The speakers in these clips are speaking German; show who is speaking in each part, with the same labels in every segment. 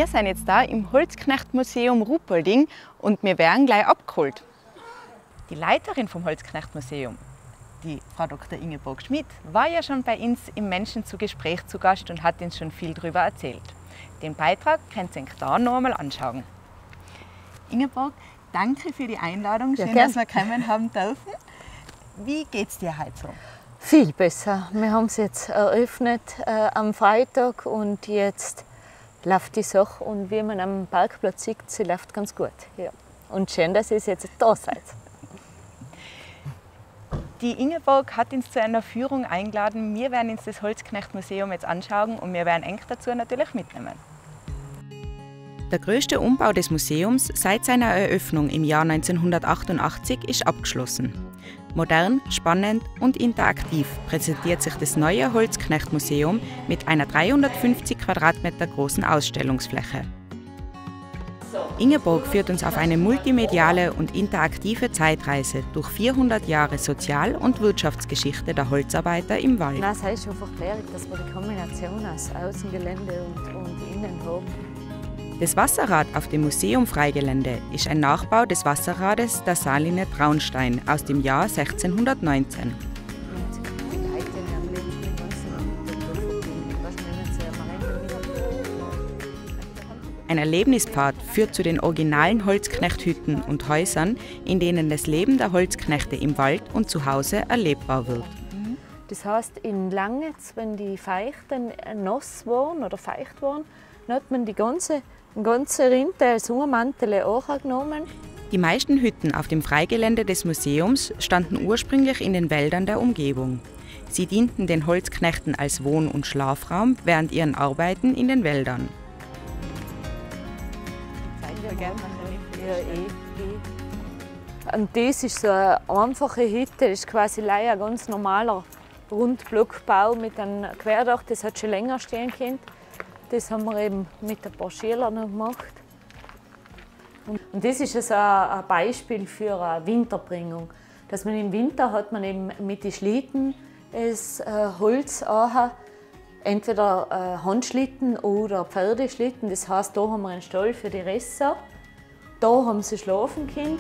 Speaker 1: Wir sind jetzt da im Holzknecht-Museum Ruhpolding und wir werden gleich abgeholt. Die Leiterin vom Holzknecht-Museum, die Frau Dr. Ingeborg Schmidt, war ja schon bei uns im Menschen zu Gespräch zu Gast und hat uns schon viel darüber erzählt. Den Beitrag könnt ihr euch da noch einmal anschauen. Ingeborg, danke für die Einladung. Schön, dass wir kommen haben dürfen. Wie geht's dir heute so?
Speaker 2: Viel besser. Wir haben es jetzt eröffnet am Freitag und jetzt läuft die Sache. Und wie man am Parkplatz sieht, sie läuft ganz gut. Ja. Und schön, dass ihr jetzt da seid.
Speaker 1: Die Ingeborg hat uns zu einer Führung eingeladen. Wir werden uns das Holzknecht-Museum jetzt anschauen und wir werden euch dazu natürlich mitnehmen. Der größte Umbau des Museums seit seiner Eröffnung im Jahr 1988 ist abgeschlossen. Modern, spannend und interaktiv präsentiert sich das neue Holzknecht-Museum mit einer 350 Quadratmeter großen Ausstellungsfläche. Ingeborg führt uns auf eine multimediale und interaktive Zeitreise durch 400 Jahre Sozial- und Wirtschaftsgeschichte der Holzarbeiter im Wald.
Speaker 2: Das heißt einfach klärig, dass wir die Kombination aus Außengelände und Innen haben.
Speaker 1: Das Wasserrad auf dem Museum-Freigelände ist ein Nachbau des Wasserrades der Saline Traunstein aus dem Jahr 1619. Ein Erlebnispfad führt zu den originalen Holzknechthütten und Häusern, in denen das Leben der Holzknechte im Wald und zu Hause erlebbar wird.
Speaker 2: Das heißt, in Langnitz, wenn die Feichten nass waren oder feucht waren, dann hat man die ganze Rinde als Ummantel angenommen.
Speaker 1: Die meisten Hütten auf dem Freigelände des Museums standen ursprünglich in den Wäldern der Umgebung. Sie dienten den Holzknechten als Wohn- und Schlafraum während ihren Arbeiten in den Wäldern.
Speaker 2: Und das ist so eine einfache Hütte, das ist quasi ein ganz normaler Rundblockbau mit einem Querdach, das hat schon länger stehen können. Das haben wir eben mit ein paar Schülern noch gemacht. Und das ist also ein Beispiel für eine Winterbringung. Dass man im Winter hat man eben mit den Schlitten das Holz anhat, entweder Handschlitten oder Pferdeschlitten. Das heißt, da haben wir einen Stall für die Resser. Da haben sie schlafen können.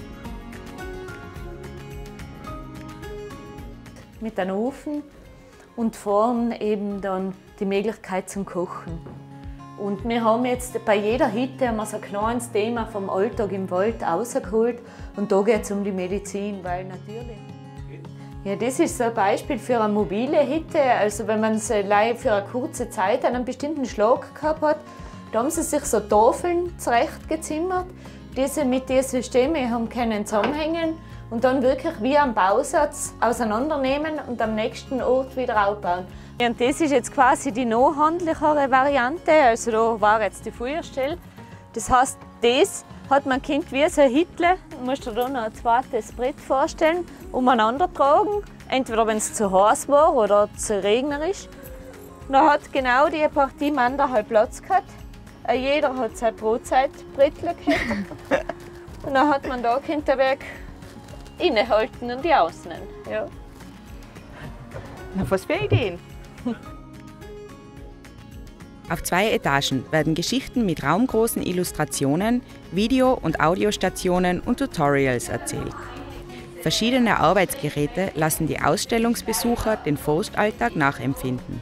Speaker 2: Mit einem Ofen und vorne eben dann die Möglichkeit zum Kochen. Und wir haben jetzt bei jeder Hütte so ein kleines Thema vom Alltag im Wald rausgeholt. Und da geht es um die Medizin, weil natürlich. Ja, das ist so ein Beispiel für eine mobile Hütte. Also wenn man sie für eine kurze Zeit einen bestimmten Schlag gehabt hat, da haben sie sich so Tafeln zurechtgezimmert, die sie mit diesen Systemen haben können zusammenhängen und dann wirklich wie am Bausatz auseinandernehmen und am nächsten Ort wieder aufbauen. Und das ist jetzt quasi die noch handlichere Variante. Also da war jetzt die Feuerstelle. Das heißt, das hat man Kind wie so ein Hitler. Du musst dir da noch ein zweites Brett vorstellen, umeinander tragen. Entweder wenn es zu heiß war oder zu regnerisch. Dann hat genau die Partie Mann halt Platz gehabt. Jeder hat sein Brotzeitbrettchen gehabt. Und dann hat man da Kinderwerk innehalten und die ausnehmen. Ja.
Speaker 1: Na, was für Ideen! Auf 2 Etagen werden Geschichten mit raumgroßen Illustrationen, Video- und Audiostationen und Tutorials erzählt. Verschiedene Arbeitsgeräte lassen die Ausstellungsbesucher den Forstalltag nachempfinden.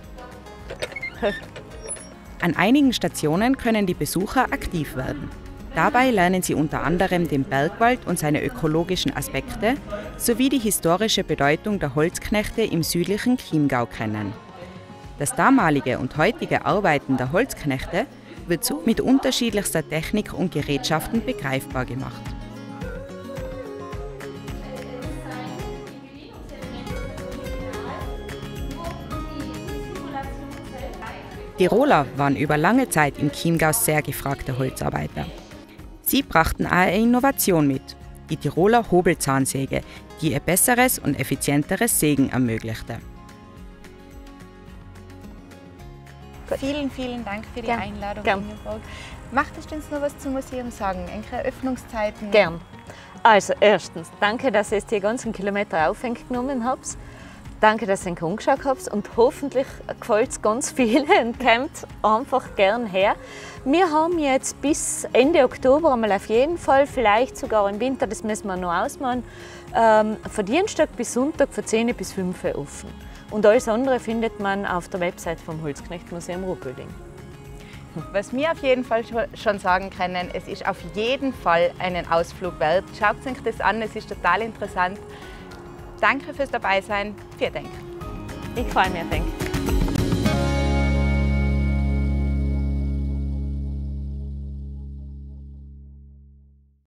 Speaker 1: An einigen Stationen können die Besucher aktiv werden. Dabei lernen sie unter anderem den Bergwald und seine ökologischen Aspekte sowie die historische Bedeutung der Holzknechte im südlichen Chiemgau kennen. Das damalige und heutige Arbeiten der Holzknechte wird so mit unterschiedlichster Technik und Gerätschaften begreifbar gemacht. Tiroler waren über lange Zeit im Chiemgau sehr gefragte Holzarbeiter. Sie brachten eine Innovation mit, die Tiroler Hobelzahnsäge, die ihr besseres und effizienteres Sägen ermöglichte. Vielen, vielen Dank für die Einladung, Ingeborg. Möchtest du uns noch was zum Museum sagen? Irgendwelche Öffnungszeiten?
Speaker 2: Gern. Also erstens, danke, dass ihr die ganzen Kilometer aufgenommen habt. Danke, dass ihr ihn angeschaut habt und hoffentlich gefällt es ganz vielen und kommt einfach gern her. Wir haben jetzt bis Ende Oktober einmal auf jeden Fall, vielleicht sogar im Winter, das müssen wir noch ausmachen, von Dienstag bis Sonntag von 10 bis 5 Uhr offen. Und alles andere findet man auf der Website vom Holzknecht-Museum Ruhpolding.
Speaker 1: Was wir auf jeden Fall schon sagen können, es ist auf jeden Fall einen Ausflug wert. Schaut euch das an, es ist total interessant. Danke fürs Dabeisein. Vielen Dank.
Speaker 2: Ich freue mich, danke.